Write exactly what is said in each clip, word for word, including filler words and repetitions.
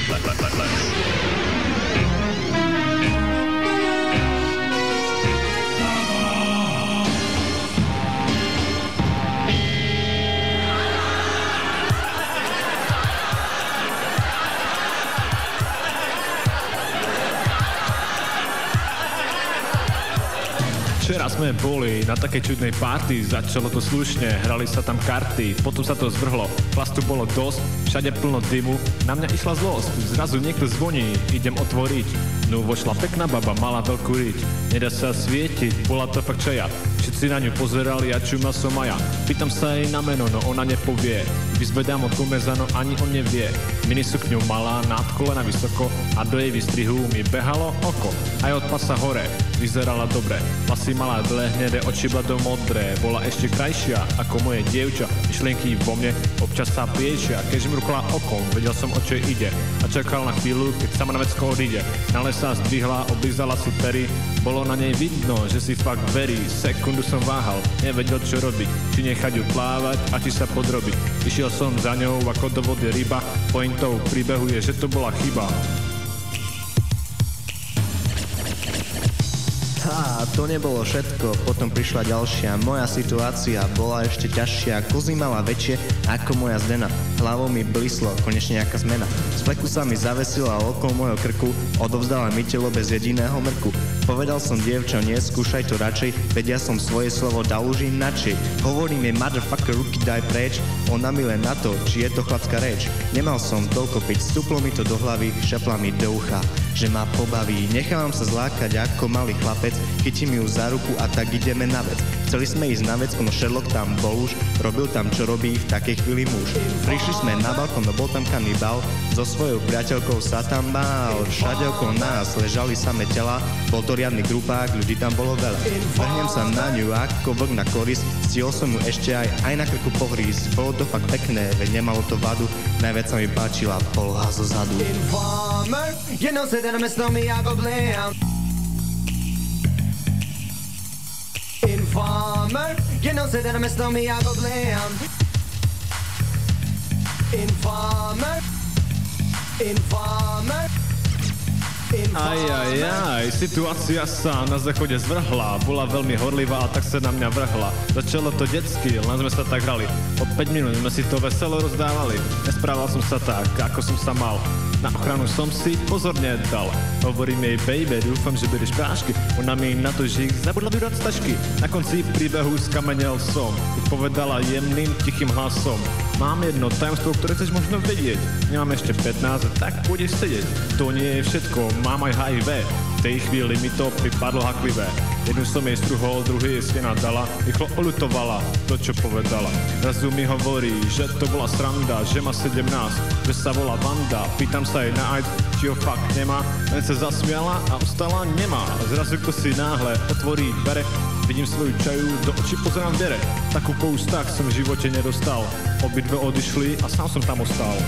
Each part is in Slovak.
Včera sme boli na takej čudnej party, začalo to slušne, hrali sa tam karty, potom sa to zvrhlo, plastu bolo dosť, všade plno dymu, na mňa išla zlosť, zrazu niekto zvoní, idem otvoriť, no vošla pekná baba, mala veľkú riť, nedá sa svietiť, bola to fakt čaja, všetci na ňu pozerali a čuma som aj ja, pýtam sa jej na meno, no ona nepovie, vyzvedám od kumeza, no ani on nevie, mini sukňu malá, nad kolena vysoko a do jej vystrihu mi behalo oko, aj od pasa hore, vyzerala dobre, vlasy malé, dlhé, hnedé, oči blado modré, bola ešte krajšia ako moje dievča, myšlienky vo mne občas sa priečia, keď žmrkla okom, vedel som o čo ide a čakal na chvíľu, keď sama na vecko odíde, na lesa zdvihla, oblízala si pery, bolo na nej vidno, že si fakt verí, sekundu som váhal, nevedel čo robiť, či nechať ju plávať a či sa podrobiť, išiel som za ňou ako do vody ryba, pointou príbehu je, že to bola chyba. A to nebolo všetko, potom prišla ďalšia. Moja situácia bola ešte ťažšia. Kozy mala väčšie ako moja Zdena. Hlavou mi blislo, konečne nejaká zmena. Z fleku sa mi zavesila okolo môjho krku, odovzdala mi telo bez jediného mrku. Povedal som dievčo, nie, skúšaj to radšej, veď ja som svoje slovo dal už inačej. Hovorím jej motherfucker, ruky daj preč, ona mi len na to, či je to chlapská reč. Nemal som toľko piť, stúplo mi to do hlavy, šapla mi do ucha, že ma pobaví. Nechávam sa zlákať ako malý chlapec, chytím ju za ruku a tak ideme na vec. Chceli sme ísť na vec, no Sherlock tam bol už, robil tam čo robí v takej chvíli muž. Prišli sme na balkón, no bol tam kanibál, so svojou priateľkou sa tam bál. Všade okolo nás ležali samé tela, bol to riadny grupák, ľudí tam bolo veľa. Vrhnem sa na ňu ako vlk na koris, stihol som ju ešte aj, aj na krku pohrísť. Bolo to fakt pekné, veď nemalo to vadu, najviac sa mi páčila poloha zo zadu. Informer, you know say that I'm a snowman, I go blam. Informer, you know say that I'm a snowman, I go blam. Informer, informer. Aj, aj, aj, situácia sa na záchode zvrhla, bola veľmi horlivá a tak sa na mňa vrhla. Začalo to detsky, len sme sa tak hrali, od päť minút sme si to veselo rozdávali. Nesprával som sa tak, ako som sa mal, na ochranu som si pozorne dal. Hovorím jej, baby, dúfam, že budeš prášky, ona mi na to, že ich zabudla vydať z tašky. Na konci príbehu skamenel som, keď povedala jemným, tichým hlasom. Mám jedno tajomstvo, ktoré chceš možno vedieť. Nemám ešte pätnásť, tak pôjdeš sedieť. To nie je všetko, mám aj há í vé. V tej chvíli mi to pripadlo haklivé. Jednu som jej struhol, druhý jej stena dala, rýchlo oľutovala to, čo povedala. Zrazu mi hovorí, že to bola sranda, že má sedemnásť, že sa volá Vanda. Pýtam sa jej na ajc, či ho fakt nemá, len sa zasmiala a ostala nemá. Zrazu kto si náhle otvorí dvere, vidím svoju čaju, do očí pozerám dvere. Takú po ústach som v živote nedostal. Obidve odišli a sám som tam ostal.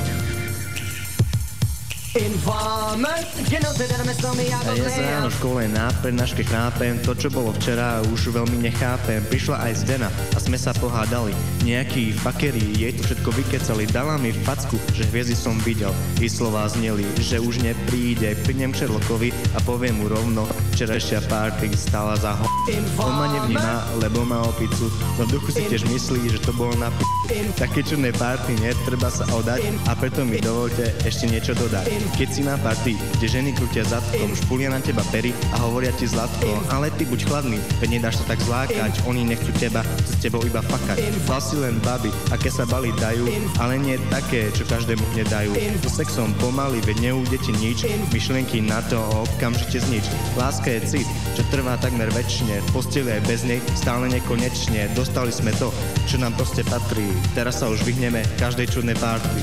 Informer, you know say that I'm a snowman, I go Ja sa ráno v škole na prednáške chápem, to čo bolo včera už veľmi nechápem. Prišla aj Zdena a sme sa pohádali, nejakí fakeri jej to všetko vykecali. Dala mi facku, že hviezdy som videl, i slová zneli, že už nepríde. Prídem k Sherlockovi a poviem mu rovno, včerajšia party stála za ho. On ma nevníma, lebo má opicu, no v duchu si tiež myslí, že to bolo na p***. Také čudné party netreba sa odať a preto mi dovolte ešte niečo dodať. Keď si na party, kde ženy krútia zadkom, špulia na teba pery a hovoria ti zlatko, ale ty buď chladný, veď nedáš sa tak zlákať, oni nechcú teba, chcú s tebou iba fakať. Vlasy len baby, aké sa bali dajú, ale nie také, čo každému nedajú. So sexom pomaly, veď neújde ti nič, myšlienky na to okamžite znič. Láska je cit, čo trvá takmer večne, v posteli aj bez nej, stále nekonečne. Dostali sme to, čo nám proste patrí, teraz sa už vyhneme každej čudnej party.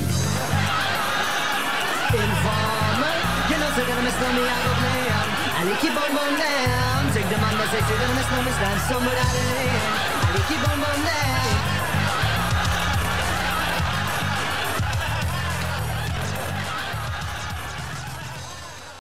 Informer, you know say that I'm a snowman, I go blam. And you keep on going down. Take the man that says say that I'm a snowman, stand somewhere out of the end. And you keep on going down.